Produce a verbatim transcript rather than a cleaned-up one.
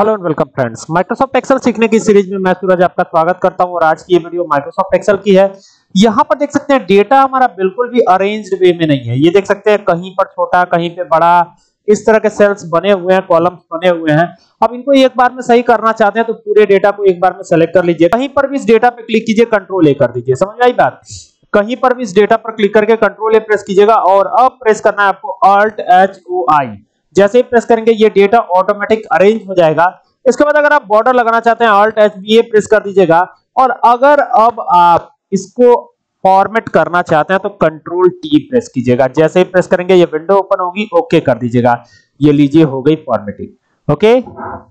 Hello and welcome friends, Microsoft Excel सीखने की series में मैं सूरज आपका स्वागत करता हूं और आज की ये वीडियो माइक्रोसॉफ्ट एक्सेल की है। यहां पर देख सकते हैं डेटा हमारा बिल्कुल भी अरेंज्ड वे में नहीं है। ये देख सकते हैं कहीं पर छोटा कहीं पे बड़ा, इस तरह के सेल्स बने हुए हैं, कॉलम्स बने हुए हैं। अब इनको एक बार में सही करना चाहते हैं तो पूरे डेटा को एक बार में सेलेक्ट कर लीजिए। कहीं पर भी इस डेटा पे क्लिक कीजिए, कंट्रोल ए कर दीजिए। समझ आई बात? कहीं पर भी इस डेटा पर क्लिक करके कंट्रोल ए प्रेस कीजिएगा और अब प्रेस करना है आपको अल्ट एच ओ आई। जैसे ही प्रेस करेंगे ये डेटा ऑटोमेटिक अरेंज हो जाएगा। इसके बाद अगर आप बॉर्डर लगाना चाहते हैं alt H B A press कर दीजिएगा और अगर अब आप इसको फॉर्मेट करना चाहते हैं तो कंट्रोल टी प्रेस कीजिएगा। जैसे ही प्रेस करेंगे ये विंडो ओपन होगी, ओके कर दीजिएगा। ये लीजिए हो गई फॉर्मेटिंग। ओके।